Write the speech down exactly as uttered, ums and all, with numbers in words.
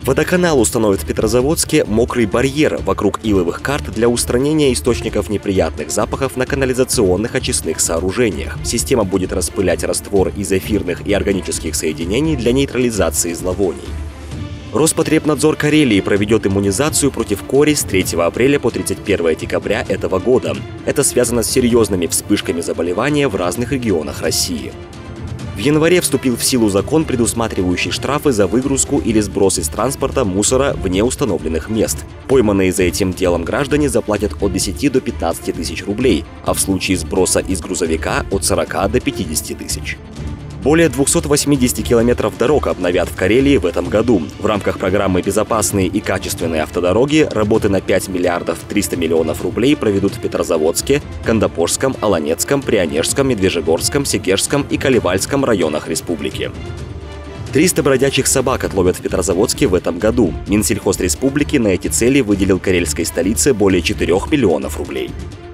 Водоканал установит в Петрозаводске мокрый барьер вокруг иловых карт для устранения источников неприятных запахов на канализационных очистных сооружениях. Система будет распылять раствор из эфирных и органических соединений для нейтрализации зловоний. Роспотребнадзор Карелии проведет иммунизацию против кори с третьего апреля по тридцать первое декабря этого года. Это связано с серьезными вспышками заболевания в разных регионах России. В январе вступил в силу закон, предусматривающий штрафы за выгрузку или сброс из транспорта мусора вне установленных мест. Пойманные за этим делом граждане заплатят от десяти до пятнадцати тысяч рублей, а в случае сброса из грузовика от сорока до пятидесяти тысяч. Более двухсот восьмидесяти километров дорог обновят в Карелии в этом году. В рамках программы «Безопасные и качественные автодороги» работы на пять миллиардов триста миллионов рублей проведут в Петрозаводске, Кандапожском, Аланецком, Прионежском, Медвежьегорском, Сегежском и Калевальском районах республики. триста бродячих собак отловят в Петрозаводске в этом году. Минсельхоз республики на эти цели выделил карельской столице более четырёх миллионов рублей.